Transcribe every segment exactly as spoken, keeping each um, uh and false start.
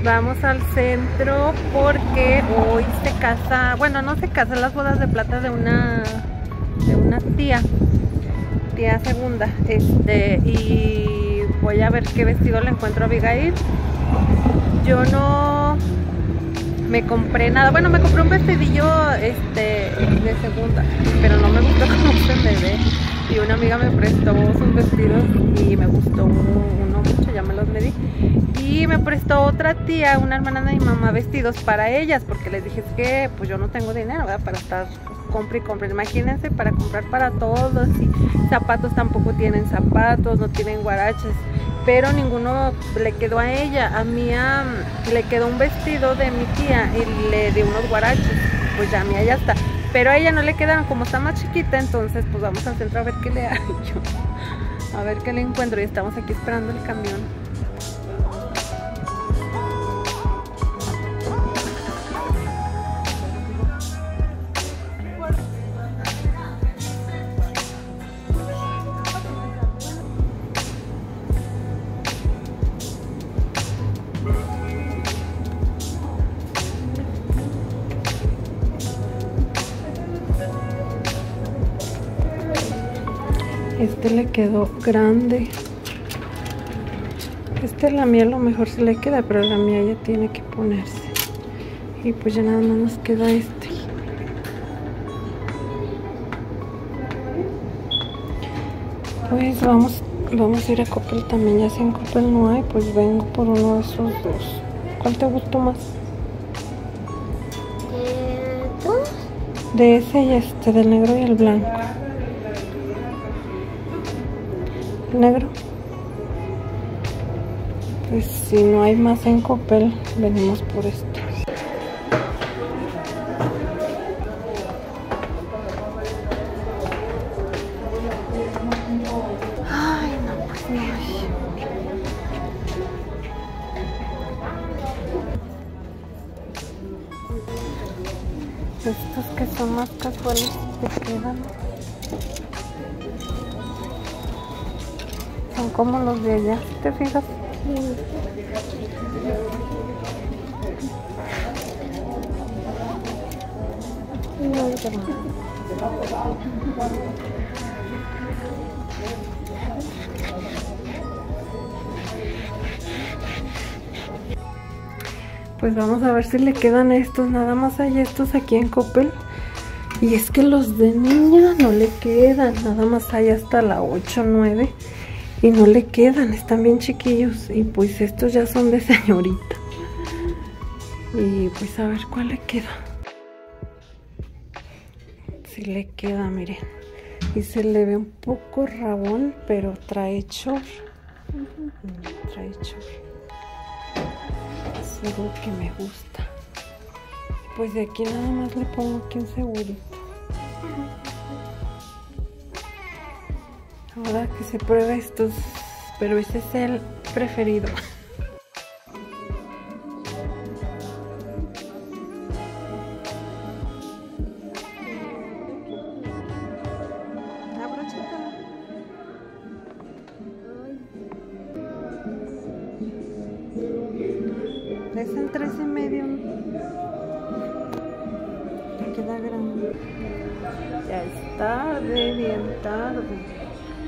Vamos al centro porque hoy se casa, bueno, no se casa, las bodas de plata de una de una tía, tía segunda, este, y voy a ver qué vestido le encuentro a Abigail. Yo no me compré nada, bueno, me compré un vestidillo este de segunda, pero no me gustó cómo se me ve. Y una amiga me prestó sus vestidos y me gustó uno mucho, ya me los medí. Y me prestó otra tía, una hermana de mi mamá, vestidos para ellas, porque les dije, es que pues yo no tengo dinero, ¿verdad? Para estar compra y compra. Imagínense, para comprar para todos. Y zapatos tampoco tienen zapatos, no tienen guaraches, pero ninguno le quedó a ella. A Mía le quedó un vestido de mi tía y le di unos guaraches, pues ya a Mía ya está. Pero a ella no le quedaron, como está más chiquita, entonces pues vamos al centro a ver qué le hago yo. A ver qué le encuentro, y estamos aquí esperando el camión. Este le quedó grande. Este la Mía a lo mejor se le queda, pero la Mía ya tiene que ponerse. Y pues ya nada más nos queda este. Pues vamos, vamos a ir a Coppel también. Ya si en Coppel no hay, pues vengo por uno de esos dos. ¿Cuál te gustó más? ¿De dos? De ese y este, del negro y el blanco. Negro. Pues si no hay más en Coppel, venimos por esto. Ay, no, pues no hay. Estos que son más casuales te quedan. Son como los de allá, ¿te fijas? Sí. Pues vamos a ver si le quedan estos, nada más hay estos aquí en Coppel. Y es que los de niña no le quedan, nada más hay hasta la ocho, nueve. Y no le quedan, están bien chiquillos. Y pues estos ya son de señorita. Y pues a ver cuál le queda. Si le queda, miren. Y se le ve un poco rabón, pero trae short. Uh-huh. Trae short. Es algo que me gusta. Pues de aquí nada más le pongo aquí un segurito. Ahora que se prueba estos, pero ese es el preferido. Abróchatela. Es en tres y medio. Me queda grande. Ya es tarde, bien tarde.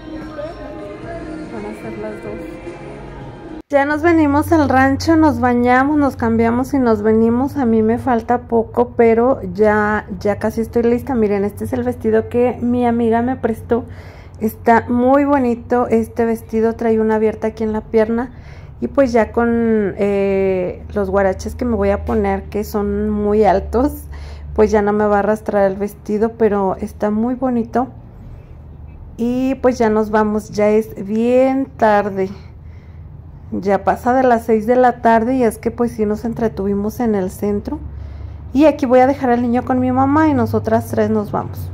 Van a ser las dos. Ya nos venimos al rancho, nos bañamos, nos cambiamos y nos venimos. A mí me falta poco, pero ya, ya casi estoy lista. Miren, este es el vestido que mi amiga me prestó. Está muy bonito este vestido, trae una abierta aquí en la pierna. Y pues ya con eh, los guaraches que me voy a poner, que son muy altos, pues ya no me va a arrastrar el vestido, pero está muy bonito. Y pues ya nos vamos, ya es bien tarde. Ya pasa de las seis de la tarde y es que pues sí nos entretuvimos en el centro. Y aquí voy a dejar al niño con mi mamá y nosotras tres nos vamos.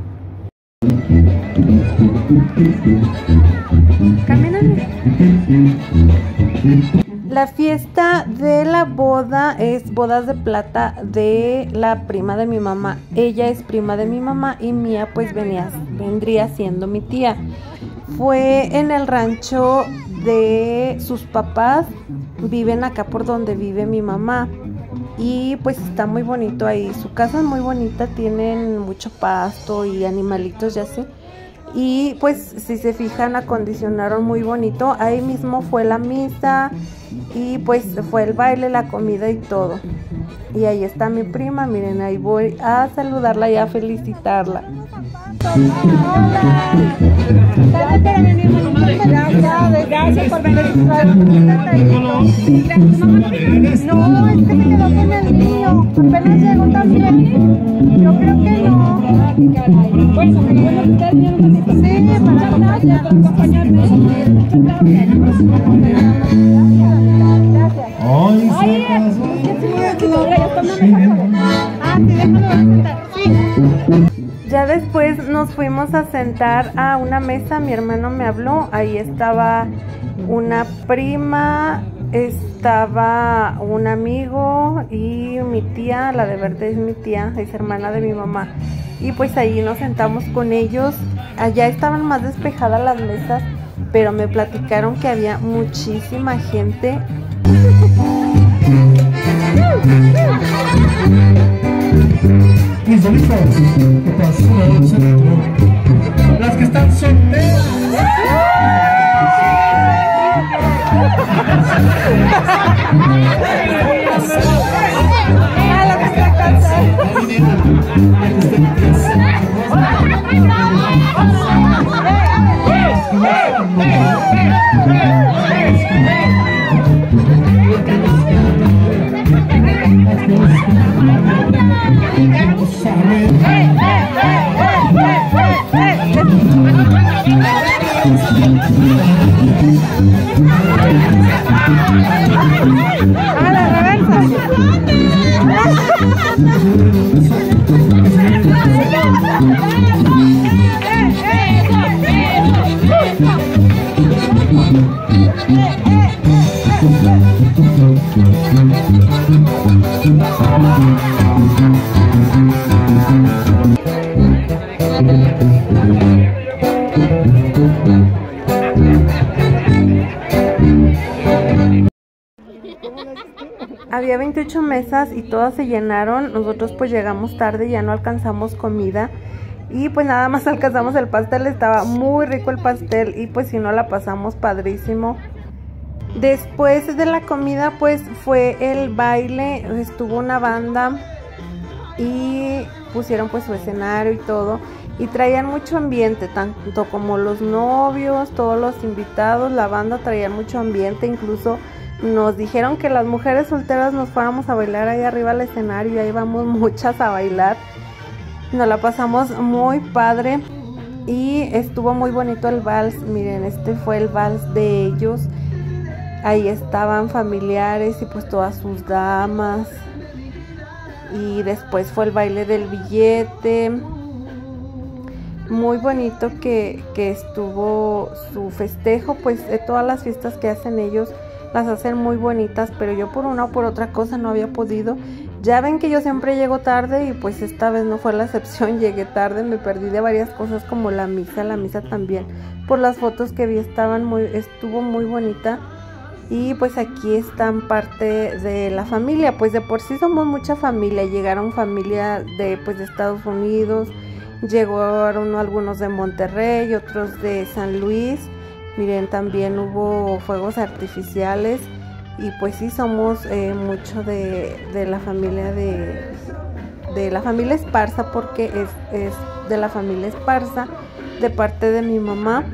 Camínale. La fiesta de la boda es bodas de plata de la prima de mi mamá. Ella es prima de mi mamá y Mía pues venía, vendría siendo mi tía. Fue en el rancho de sus papás viven acá por donde vive mi mamá. Y pues está muy bonito ahí, su casa es muy bonita, tienen mucho pasto y animalitos y así. Y pues si se fijan, acondicionaron muy bonito. Ahí mismo fue la misa y pues fue el baile, la comida y todo. Y ahí está mi prima, miren, ahí voy a saludarla y a felicitarla. Hola. Gracias, gracias por venir. No, es que se quedó con el niño. Apenas llegó también. Yo creo que no. Bueno, bueno, ustedes vienen un ratito. Sí, para acompañarme. Gracias. Oye, ah, sí, déjalo sentar. Sí. Ya después nos fuimos a sentar a una mesa, mi hermano me habló, ahí estaba una prima, estaba un amigo y mi tía, la de verde es mi tía, es hermana de mi mamá. Y pues ahí nos sentamos con ellos, allá estaban más despejadas las mesas, pero me platicaron que había muchísima gente. Listo, listo. ¿Qué pasó? Las que están solteras. A la que está cansada. A la reversa. Había veintiocho mesas y todas se llenaron. Nosotros pues llegamos tarde, ya no alcanzamos comida y pues nada más alcanzamos el pastel. Estaba muy rico el pastel y pues si no la pasamos padrísimo. Después de la comida pues fue el baile, estuvo una banda y pusieron pues su escenario y todo y traían mucho ambiente, tanto como los novios, todos los invitados, la banda traían mucho ambiente. Incluso nos dijeron que las mujeres solteras nos fuéramos a bailar ahí arriba al escenario y ahí vamos muchas a bailar. Nos la pasamos muy padre y estuvo muy bonito el vals. Miren, este fue el vals de ellos. Ahí estaban familiares y pues todas sus damas. Y después fue el baile del billete. Muy bonito que, que estuvo su festejo, pues de todas las fiestas que hacen ellos las hacen muy bonitas, pero yo por una o por otra cosa no había podido. Ya ven que yo siempre llego tarde y pues esta vez no fue la excepción, llegué tarde, me perdí de varias cosas como la misa, la misa también. Por las fotos que vi estaban muy, estuvo muy bonita. Y pues aquí están parte de la familia, pues de por sí somos mucha familia. Llegaron familia de pues de Estados Unidos, llegaron algunos de Monterrey, otros de San Luis. Miren, también hubo fuegos artificiales y pues sí somos eh, mucho de, de la familia de, de la familia Esparza, porque es, es de la familia Esparza de parte de mi mamá.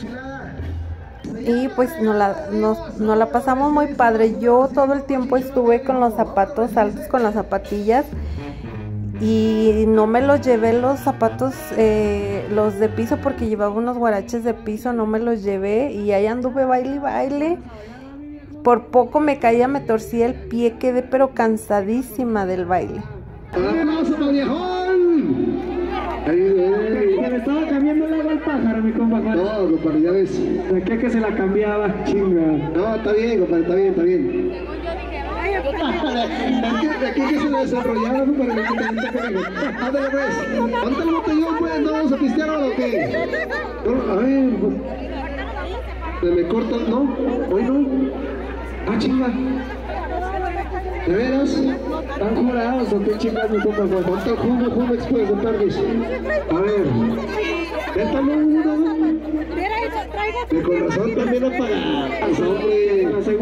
Y pues nos la, nos, nos la pasamos muy padre. Yo todo el tiempo estuve con los zapatos altos, con las zapatillas, y no me los llevé los zapatos, eh, los de piso, porque llevaba unos guaraches de piso, no me los llevé y ahí anduve baile y baile. Por poco me caía, me torcía el pie, quedé pero cansadísima del baile. Que le estaba cambiando el agua al pájaro, mi compa. No, compadre, ya ves. ¿De qué que se la cambiaba? Chinga. No, está bien, compadre, está bien, está bien. Es que de aquí que se desarrollaba, ¿no? Para que te ándale, pues. ¿Dónde el botellón, pues? ¿No vamos a pistear o qué? No, a ver, pues. Se me corta, ¿no? Hoy no. Ah, chinga. ¿De veras? ¿Están jurados o qué chingas mi compa? Pues ponte el jugo, jugo express de Perdiz. A ver. Véntalo uno. De corazón también apagadas, hombre.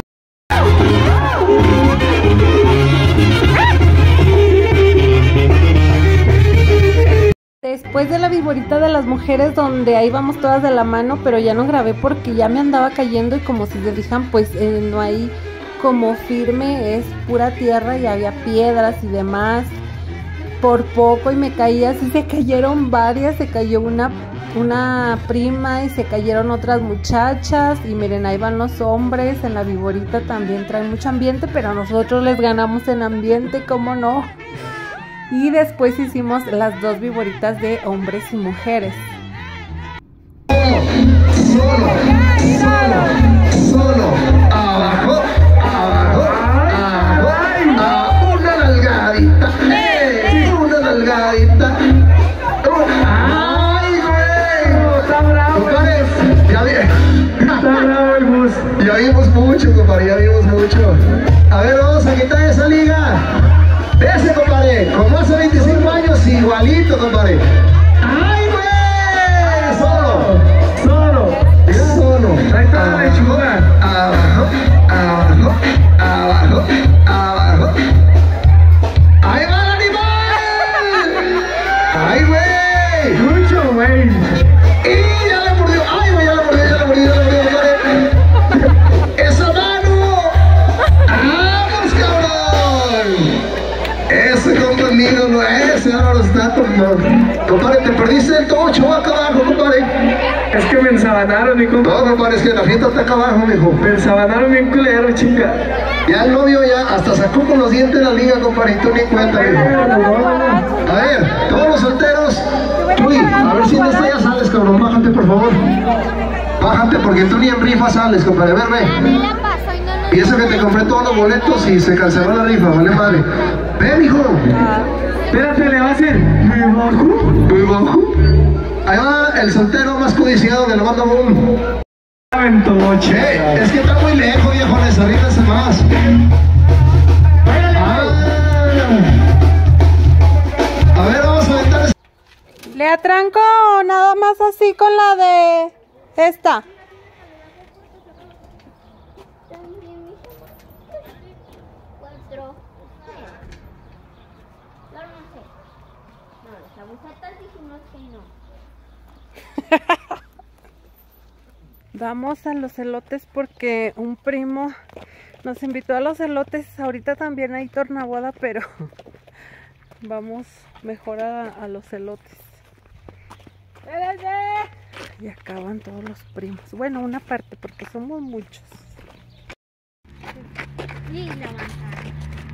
Después de la viborita de las mujeres, donde ahí vamos todas de la mano, pero ya no grabé porque ya me andaba cayendo y como si se fijan, pues eh, no hay como firme, es pura tierra y había piedras y demás. Por poco y me caía, así se cayeron varias, se cayó una, una prima y se cayeron otras muchachas. Y miren, ahí van los hombres, en la viborita también traen mucho ambiente, pero nosotros les ganamos en ambiente, ¿cómo no? Y después hicimos las dos viboritas de hombres y mujeres. Solo, solo, solo, abajo, abajo, abajo, abajo, una nalgadita, eh, una nalgadita. ¡Ay, güey! ¡Está bravo! Compadre, ya vi. ¡Está bravo el bus! Ya vimos mucho, compadre, ya vimos mucho. A ver, vamos a quitar esa liga. Ese, compadre, como hace veinticinco años, igualito, compadre. ¡Ay, güey! Solo, solo, solo. Ahí está la lechuga. Abajo, abajo, abajo, abajo. ¡Ahí va el animal! ¡Ay, güey! Mucho, güey. ¡Y ya le mordió! ¡Ay, güey! Ya le mordió, ya le mordió, ya le mordió, compadre. ¡Esa mano! ¡Vamos, cabrón! Ese compa mío no es, ese Álvaro está como... Compadre, te perdiste el tocho acá abajo, compadre. Es que me ensabanaron, mi compa. No, compadre, es que la fiesta está acá abajo, mijo. Me ensabanaron bien culero, chica. Ya el novio ya hasta sacó con los dientes la liga, compadre, y tú ni cuenta, mijo. A ver, todos los solteros. Uy, a ver si en esta ya sales, cabrón, bájate, por favor. Bájate, porque tú ni en rifa sales, compadre, a ver, ve. Y eso que te compré todos los boletos y se canceló la rifa, vale madre. Ven, hijo. Espérate, le va a hacer. Muy bajo. Muy bajo. Ahí va el soltero más codiciado de la banda Boom. Ventoche. Eh, es que está muy lejos, viejo, les arrímense más. Ah. A ver, vamos a aventar. ¿Le atranco nada más así con la de esta? Cuatro. Claro, no sé. No, las agujetas dijimos que no. Vamos a los elotes porque un primo nos invitó a los elotes. Ahorita también hay tornaboda, pero vamos mejor a, a los elotes. Y acaban todos los primos. Bueno, una parte porque somos muchos. Y la manzana.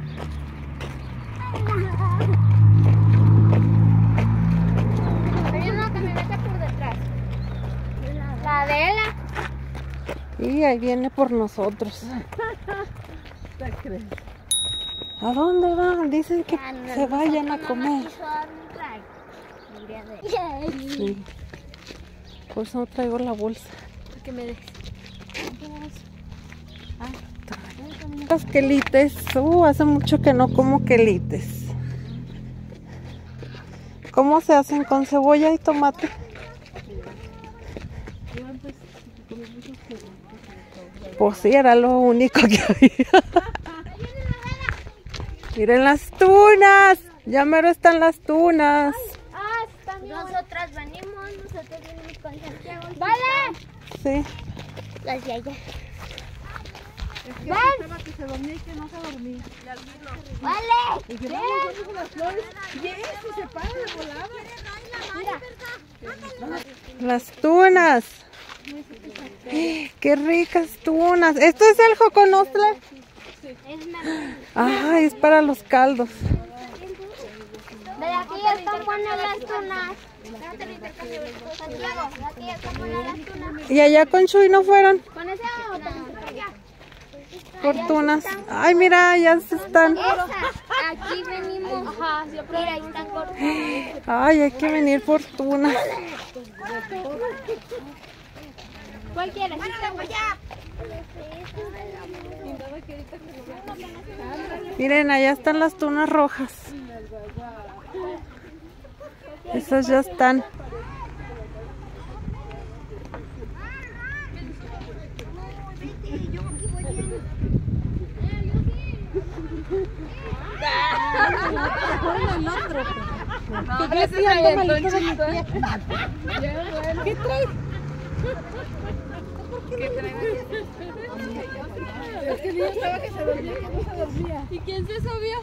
Hay una camioneta por detrás. La de ella. Y ahí viene por nosotros. ¿A dónde van? Dicen que se vayan a comer. Sí. Por eso no traigo la bolsa. Que me des. Los quelites. Uh, hace mucho que no como quelites. ¿Cómo se hacen? ¿Con cebolla y tomate? Pues sí, era lo único que había. Miren las tunas. Ya mero están las tunas. Ah, están nosotras venimos, nosotros venimos con Santiago. ¡Vale! Sí. Las de allá. Ven. Que se dormía y que no se dormía. ¡Vale! Y que vamos con las flores. Y eso se para de volada. Mira. Las tunas. Qué ricas tunas. ¿Esto es el joconostla? Es una... Ay, es para los caldos. De aquí ya están buenas las tunas. Santiago, de aquí ya están buenas las tunas. ¿Y allá con Chuy no fueron? ¿Con esa o también por allá? Por tunas. Ay, mira, ya se están. Esa, aquí venimos. Ajá, mira, ahí están cortadas. Ay, hay que venir por tunas. Cualquiera. Miren, allá están las tunas rojas. Esas ya están. ¿Qué traes? ¿Qué traes? Es que el niño estaba que se dormía, que no se dormía. ¿Y quién se subió?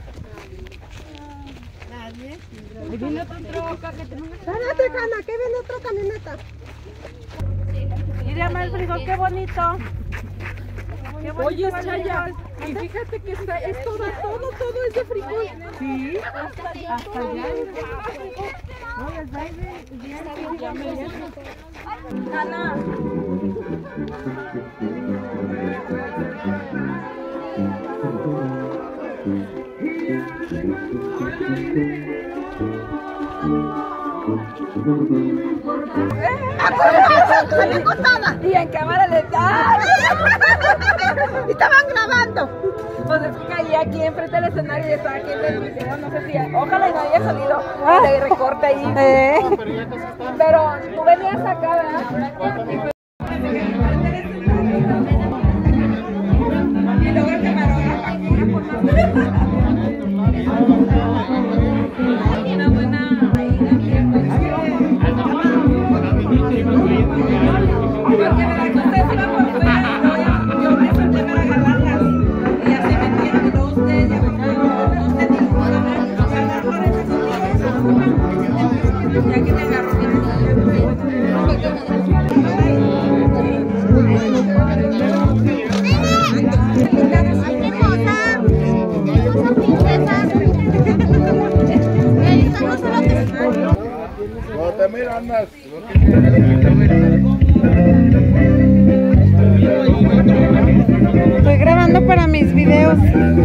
Nadie. Ahí viene otra troca que tenemos. Espérate, Cana, que viene otra camioneta. Mira, el frijol, qué bonito. Qué bonito. Oye, Chaya, y fíjate que está, es todo, todo, todo es de frijol. Sí, hasta allá. No, el baile, ya me Ana. Y en cámara le estaban. Y estaban grabando. Pues es que caí aquí enfrente del escenario y estaba aquí en el video, no sé si, ojalá y no haya salido de recorte ahí. ¿Eh? Pero tú venías acá, ¿verdad? Y luego el camarógrafo aquí, una buena ahí, porque me la conté, se iba por fuera, yo me solté para agarrarlas y ya se metieron y luego ustedes ya me no sé ni cómo agarrarlo en ese sentido, ya que me agarró No te miras, Estoy grabando para mis videos.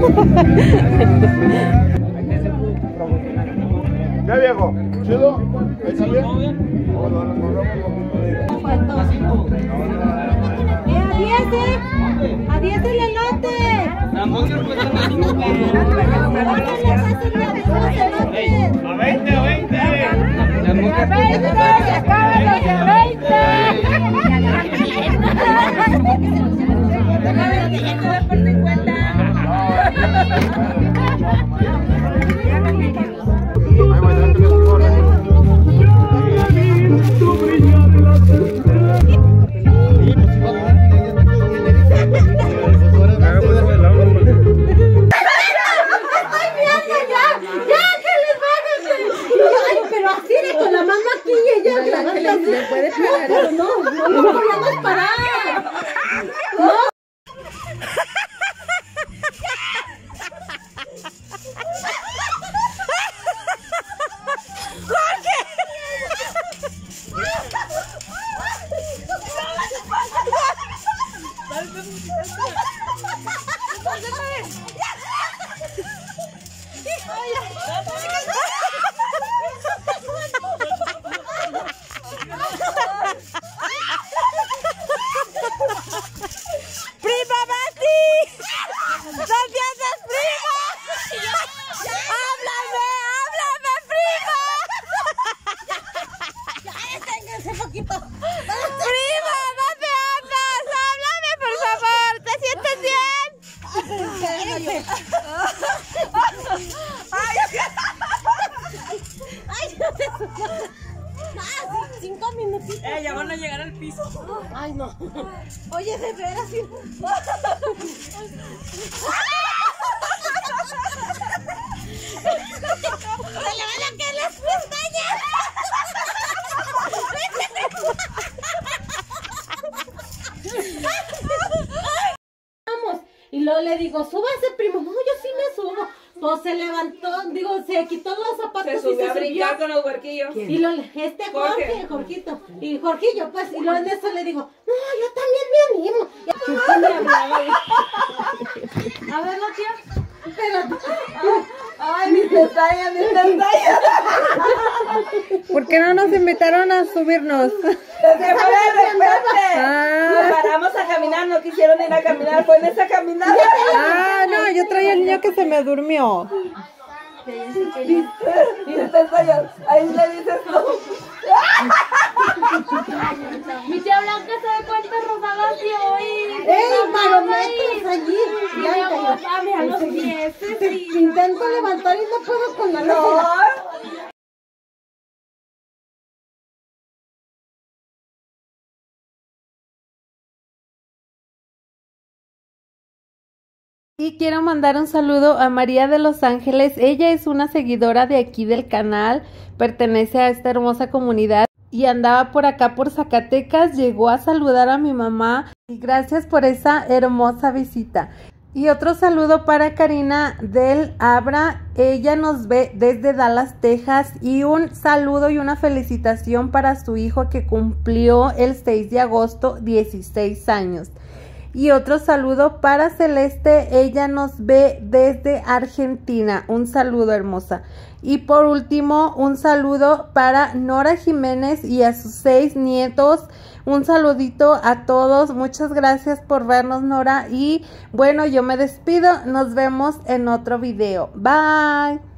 ¿Qué viejo? ¿Chido? ¿Está bien? ¿O lo recordamos como te digo? ¡A diez, eh! ¡A diez el elote! ¡A veinte, a veinte! ¡A veinte! ¡Se acaban los de veinte! Cinco minutitos. Eh, ya van a llegar al piso. Ay, no. Oye, de veras. Sí. ¡Se le van a caer las pestañas! Vamos. Y luego le digo, súbase, primo. No, yo sí me subo. Pues se levantó, digo, se quitó los zapatos Se y subió se a brincar subió. con los huerquillos. Y lo, este Jorge, Jorge. Jorgito, y Jorgillo, pues, y luego en eso le digo, no, yo también me animo. Y a, a ver, la tía, espérate. Ay, mis pestañas, mis pestañas. ¿Por qué no nos invitaron a subirnos? Se fue de repente. Ah. Nos paramos a caminar, no quisieron ir a caminar, fue en esa caminada. Ah, no, yo traía al niño que se me durmió. Mis pestañas, ahí le dices tú. Mi tía Blanca sabe cuántas rosadas dio hoy. ¡Ey, barometros allí! Y mi abuela, mira los pies. Sí. Intento levantar y no puedo con la No. Y quiero mandar un saludo a María de Los Ángeles. Ella es una seguidora de aquí del canal, pertenece a esta hermosa comunidad y andaba por acá por Zacatecas, llegó a saludar a mi mamá y gracias por esa hermosa visita. Y otro saludo para Karina del Abra, ella nos ve desde Dallas, Texas, y un saludo y una felicitación para su hijo que cumplió el seis de agosto dieciséis años. Y otro saludo para Celeste, ella nos ve desde Argentina, un saludo hermosa. Y por último, un saludo para Nora Jiménez y a sus seis nietos, un saludito a todos, muchas gracias por vernos, Nora, y bueno, yo me despido, nos vemos en otro video, bye.